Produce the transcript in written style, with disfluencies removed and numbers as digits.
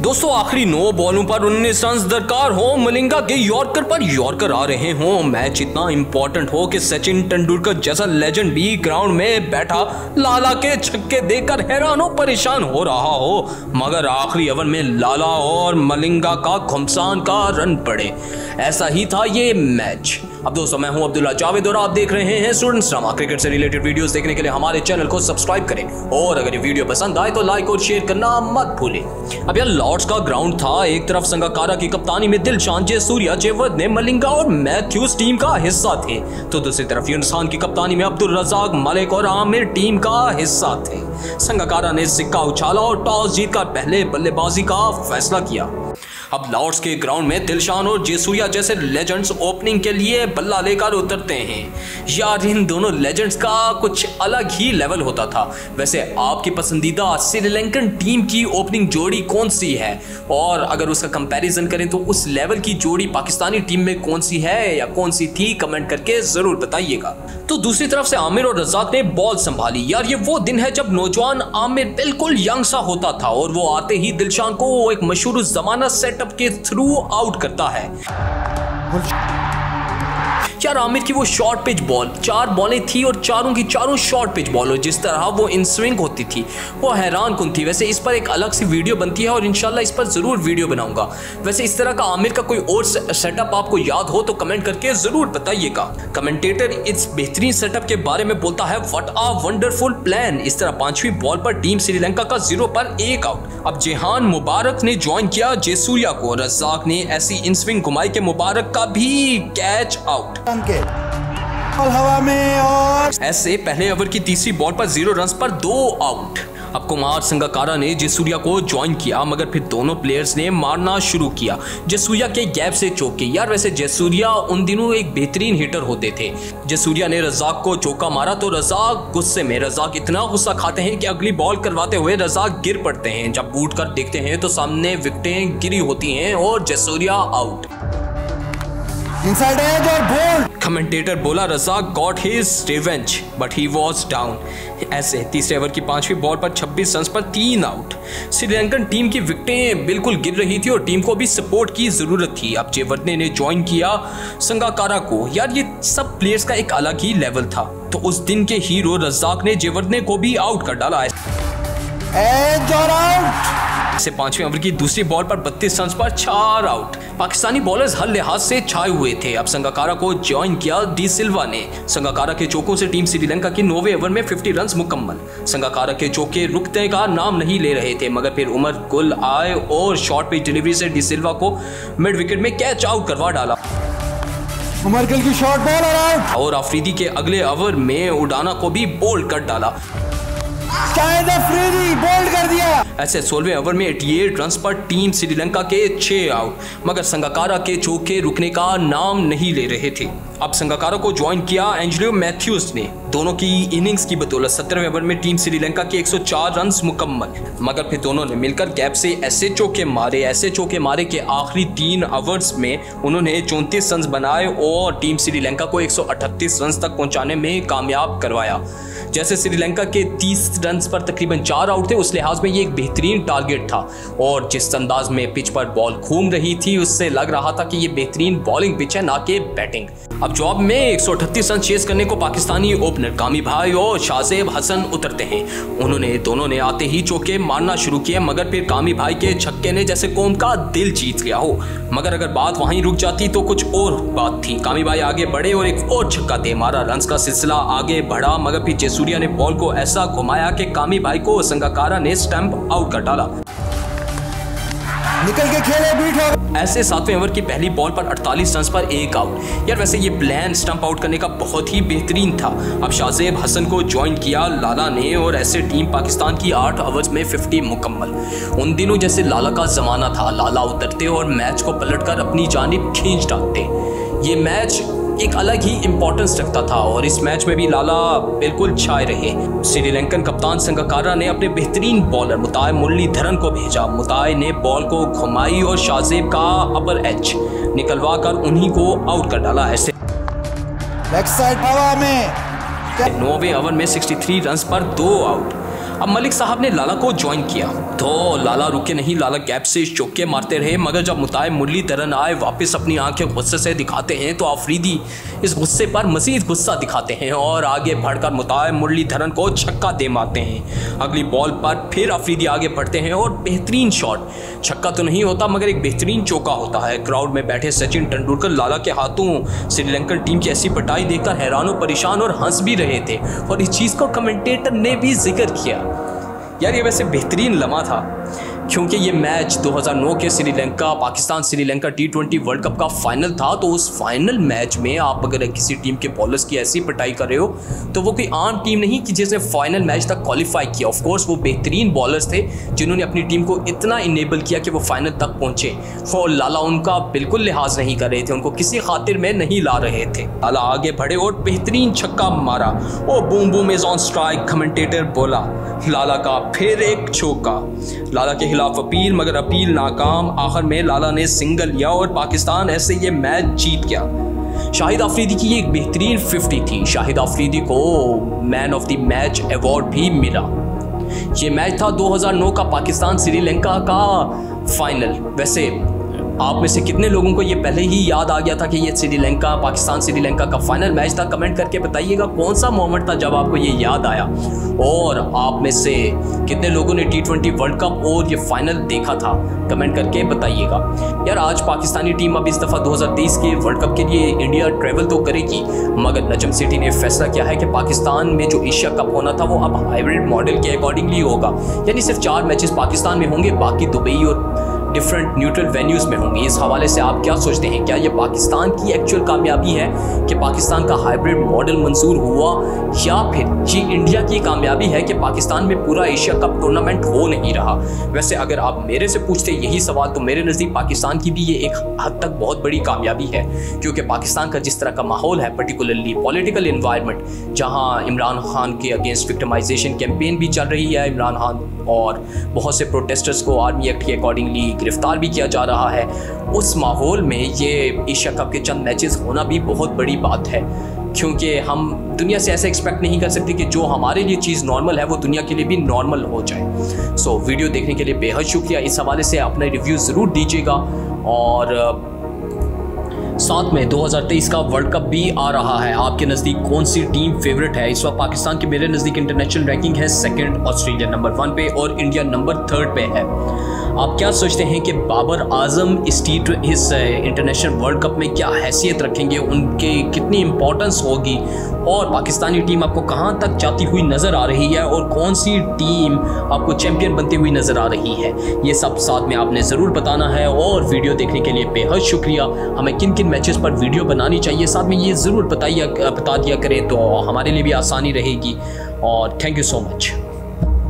दोस्तों आखिरी 9 बॉलों पर 19 रन दरकार हो, मलिंगा के यॉर्कर पर यॉर्कर आ रहे हो, मैच इतना इंपॉर्टेंट हो कि सचिन तेंदुलकर जैसा लेजेंड भी ग्राउंड में बैठा लाला के छक्के देखकर हैरान हो परेशान हो रहा हो, मगर आखिरी ओवर में लाला और मलिंगा का घुमसान का रन पड़े। ऐसा ही था ये मैच। अब दोस्तों मैं हूं अब्दुल्ला जावेद और आप देख रहे हैं स्टूडेंट्स ड्रामा। क्रिकेट से रिलेटेड वीडियोस देखने के लिए हमारे चैनल को सब्सक्राइब करें और अगर ये वीडियो पसंद आए तो लाइक और शेयर करना मत भूलें। अब यार लॉर्ड्स का ग्राउंड था, एक तरफ संगाकारा की कप्तानी में दिलशान, जयसूर्या, जयवर्धने, मलिंगा और मैथ्यूज टीम का हिस्सा थे, तो दूसरी तरफ यूनुस खान की कप्तानी में अब्दुल रज़ाक, मलिक और आमिर टीम का हिस्सा थे। संगाकारा ने सिक्का उछाला और टॉस जीतकर पहले बल्लेबाजी का फैसला किया। अब लॉर्ड्स के ग्राउंड में दिलशान और जयसूर्या जैसे लेजेंड्स ओपनिंग के लिए बल्ला लेकर उतरते हैं। यार इन दोनों लेजेंड्स का कुछ अलग ही लेवल होता था। वैसे आपकी पसंदीदा श्रीलंकन टीम की ओपनिंग जोड़ी कौन सी है, और अगर उसका कंपैरिजन करें तो उस लेवल की जोड़ी पाकिस्तानी टीम में कौन सी है या कौन सी थी, कमेंट करके जरूर बताइएगा। तो दूसरी तरफ से आमिर और रज़ाक ने बॉल संभाली। यार ये वो दिन है जब नौजवान आमिर बिल्कुल यंग सा होता था और वो आते ही दिलशान को एक मशहूर जमाना सेटअप के थ्रू आउट करता है। यार आमिर की वो शॉर्ट पिच बॉल, 4 बॉलें थी और चारों की चारों शॉर्ट पिच बॉल, और जिस तरह वो इन स्विंग होती थी वो हैरान कुन थी। वैसे इस पर एक अलग सी वीडियो बनती है और इंशाल्लाह इस पर जरूर वीडियो बनाऊंगा। वैसे इस तरह का आमिर का कोई और सेटअप आपको याद हो तो कमेंट करके जरूर बताइएगा। कमेंटेटर इस बेहतरीन सेटअप के बारे में बोलता है, व्हाट अ वंडरफुल प्लान। इस तरह 5वीं बॉल पर टीम श्रीलंका का 0 पर 1 आउट। अब जेहान मुबारक ने ज्वाइन किया जयसूर्या को, रज़ाक ने ऐसी इन स्विंग घुमाई के मुबारक का भी कैच आउट हवा में। और ऐसे पहले ओवर की तीसरी बॉल पर 0 रन पर 2 आउट। अब कुमार संगाकारा ने जयसूर्या को ज्वाइन किया, मगर फिर दोनों प्लेयर्स ने मारना शुरू किया। जयसूर्या के गैप से चौके। यार वैसे जयसूर्या उन दिनों एक बेहतरीन हिटर होते थे। जयसूर्या ने रज़ाक को चौका मारा तो रज़ाक गुस्से में, रज़ाक इतना गुस्सा खाते हैं कि अगली बॉल करवाते हुए रज़ाक गिर पड़ते हैं। जब उठ कर देखते हैं तो सामने विकेटें गिरी होती हैं और जयसूर्या आउट। इनसाइड एज और बोल्ड। कमेंटेटर बोला, Razzaq got his revenge but he was down. ऐसे तीसरे ओवर की 5वीं बॉल पर 26 रन पर 3 आउट। श्रीलंकन टीम की विकेटें बिल्कुल गिर रही थी और टीम को भी सपोर्ट की जरूरत थी। अब जयवर्धने ने ज्वाइन किया संगाकारा को। यार ये सब प्लेयर्स का एक अलग ही लेवल था, तो उस दिन के हीरो रज़ाक ने जयवर्धने को भी आउट कर डाला। एज और आउट। से 5वें ओवर की दूसरी बॉल पर 32 रन पर 4 आउट। पाकिस्तानी बॉलर्स हर लिहाज से छाए हुए थे। अब संगाकारा को ज्वाइन किया डी सिल्वा ने। संगाकारा के चौकों से टीम श्रीलंका की 9वें ओवर में 50 रन मुकम्मल। संगाकारा के चौके रुकने का नाम नहीं ले रहे थे, मगर फिर उमर गुल आए और शॉर्ट पिच डिलीवरी से डी सिल्वा को मिड विकेट में कैच आउट करवा डाला। उमर गुल की शॉर्ट बॉल और आउट। और अफरीदी के अगले ओवर में उडाना को भी बोल्ड कर डाला। बोल्ड कर दिया। ऐसे 16वें ओवर में 88 रन पर टीम श्रीलंका के 6 आउट, मगर संगाकारा के चौके रुकने का नाम नहीं ले रहे थे। अब संगाकारा को ज्वाइन किया एंजेलो मैथ्यूज ने। दोनों की इनिंग्स की बदौलत 17वें ओवर में टीम श्रीलंका के 104 रन मुकम्मल, मगर फिर दोनों ने मिलकर गैप से ऐसे चौके मारे कि आखिरी 3 ओवर्स में उन्होंने 34 रन बनाए और टीम श्रीलंका को 138 रन तक पहुंचाने में कामयाब करवाया। जैसे श्रीलंका के 30 रन पर तकरीबन 4 आउट थे, उस लिहाज में ये एक बेहतरीन टारगेट था, और जिस अंदाज में पिच पर बॉल घूम रही थी उससे लग रहा था कि ये बेहतरीन बॉलिंग पिच है, ना कि बैटिंग। अब जॉब में 138 रन चेस करने को पाकिस्तानी ओपनर कामी भाई और शाहजेब हसन उतरते हैं। दोनों ने आते ही चौके मारना शुरू किए, मगर फिर कामी भाई के छक्के ने जैसे कौम का दिल जीत लिया हो। मगर अगर बात वहीं रुक जाती तो कुछ और बात थी। कामी भाई आगे बढ़े और एक और छक्का दे मारा। रन का सिलसिला आगे बढ़ा, मगर फिर जयसूर्या ने बॉल को ऐसा घुमाया कि कामी भाई को संगाकारा ने स्टंप आउट कर डाला। निकल के खेले बीट हो। ऐसे 7वें ओवर की पहली बॉल पर 48 रन पर 1 आउट। यार वैसे ये प्लान स्टंप आउट करने का बहुत ही बेहतरीन था। अब शाहजेब हसन को ज्वाइन किया लाला ने, और ऐसे टीम पाकिस्तान की 8 ओवर्स में 50 मुकम्मल। उन दिनों जैसे लाला का जमाना था, लाला उतरते और मैच को पलटकर अपनी जानिब खींच डालते। ये मैच एक अलग ही इंपॉर्टेंस रखता था और इस मैच में भी लाला बिल्कुल छाए रहे। श्रीलंकन कप्तान संगाकारा ने अपने बेहतरीन बॉलर मुताय मुरलीधरन को भेजा। मुताय ने बॉल को घुमाई और शाहजेब का अपर एज निकलवा कर उन्हीं को आउट कर डाला। ऐसे बैक साइड हवा में 9वें ओवर में 63 रन पर 2 आउट। अब मलिक साहब ने लाला को ज्वाइन किया तो लाला रुके नहीं, लाला गैप से चौके मारते रहे, मगर जब मुतायब मुरलीधरन आए वापस अपनी आंखें गुस्से से दिखाते हैं तो आफरीदी इस गुस्से पर मजीद गुस्सा दिखाते हैं और आगे बढ़कर मुतायब मुरलीधरन को छक्का दे मारते हैं। अगली बॉल पर फिर आफरीदी आगे बढ़ते हैं और बेहतरीन शॉट, छक्का तो नहीं होता मगर एक बेहतरीन चौका होता है। क्राउड में बैठे सचिन तेंदुलकर लाला के हाथों श्रीलंकन टीम की ऐसी पिटाई देखकर हैरान और परेशान और हंस भी रहे थे और इस चीज़ को कमेंटेटर ने भी जिक्र किया। यार ये वैसे बेहतरीन लम्हा था क्योंकि ये मैच 2009 के Sri Lanka Pakistan Sri Lanka T20 world cup का फाइनल था। तो उस फाइनल मैच में आप अगर किसी टीम के बॉलर्स की ऐसी पिटाई कर रहे हो तो वो कोई आम टीम नहीं कि जिसने फाइनल मैच तक क्वालिफाई किया। ऑफ कोर्स वो बेहतरीन बॉलर्स थे जिन्होंने अपनी टीम को इतना इनेबल किया कि वो फाइनल तक पहुंचे और लाला उनका बिल्कुल लिहाज नहीं कर रहे थे, उनको किसी खातिर में नहीं ला रहे थे। लाला आगे बढ़े और बेहतरीन छक्का मारा। Oh boom boom is on strike, commentator बोला। लाला का फिर एक चौका, लाला के खिलाफ अपील मगर अपील नाकाम। आखिर में लाला ने सिंगल लिया और पाकिस्तान ऐसे ये मैच जीत गया। शाहिद आफरीदी की ये एक बेहतरीन 50 थी। शाहिद आफरीदी को man of the match award भी मिला। ये मैच था 2009 का पाकिस्तान श्रीलंका का फाइनल। वैसे आप में से कितने लोगों को ये पहले ही याद आ गया था कि ये श्रीलंका पाकिस्तान श्रीलंका का फाइनल मैच था? कमेंट करके बताइएगा कौन सा मोमेंट था जब आपको ये याद आया। और आप में से कितने लोगों ने T20 वर्ल्ड कप और ये फाइनल देखा था? कमेंट करके बताइएगा। यार आज पाकिस्तानी टीम अब इस दफ़ा 2023 के वर्ल्ड कप के लिए इंडिया ट्रैवल तो करेगी मगर नजम सिटी ने फैसला किया है कि पाकिस्तान में जो एशिया कप होना था वो अब हाइब्रिड मॉडल के अकॉर्डिंगली होगा। यानी सिर्फ 4 मैचेस पाकिस्तान में होंगे, बाकी दुबई और डिफरेंट न्यूट्रल वेन्यूज़ में होंगी। इस हवाले से आप क्या सोचते हैं? क्या ये पाकिस्तान की एक्चुअल कामयाबी है कि पाकिस्तान का हाइब्रिड मॉडल मंजूर हुआ या फिर ये इंडिया की कामयाबी है कि पाकिस्तान में पूरा एशिया कप टूर्नामेंट हो नहीं रहा? वैसे अगर आप मेरे से पूछते यही सवाल तो मेरे नज़दीक पाकिस्तान की भी ये एक हद तक बहुत बड़ी कामयाबी है क्योंकि पाकिस्तान का जिस तरह का माहौल है, पर्टिकुलरली पॉलिटिकल इन्वायरमेंट, जहाँ इमरान खान के अगेंस्ट विक्टिमाइजेशन कैंपेन भी चल रही है, इमरान खान और बहुत से प्रोटेस्टर्स को आर्मी एक्ट के अकॉर्डिंगली गिरफ्तार भी किया जा रहा है, उस माहौल में ये एशिया कप के चंद मैचेस होना भी बहुत बड़ी बात है क्योंकि हम दुनिया से ऐसा एक्सपेक्ट नहीं कर सकते कि जो हमारे लिए चीज़ नॉर्मल है वो दुनिया के लिए भी नॉर्मल हो जाए। सो वीडियो देखने के लिए बेहद शुक्रिया। इस हवाले से अपने रिव्यू ज़रूर दीजिएगा और साथ में 2023 का वर्ल्ड कप भी आ रहा है। आपके नज़दीक कौन सी टीम फेवरेट है? इस वक्त पाकिस्तान की मेरे नज़दीक इंटरनेशनल रैंकिंग है 2nd, ऑस्ट्रेलिया नंबर 1 पे और इंडिया नंबर 3rd पे है। आप क्या सोचते हैं कि बाबर आजम इस इंटरनेशनल वर्ल्ड कप में क्या हैसियत रखेंगे, उनके कितनी इंपॉर्टेंस होगी और पाकिस्तानी टीम आपको कहां तक जाती हुई नज़र आ रही है और कौन सी टीम आपको चैंपियन बनती हुई नज़र आ रही है? ये सब साथ में आपने ज़रूर बताना है और वीडियो देखने के लिए बेहद शुक्रिया। हमें किन किन मैचेस पर वीडियो बनानी चाहिए साथ में ये ज़रूर बता दिया करें तो हमारे लिए भी आसानी रहेगी और थैंक यू सो मच।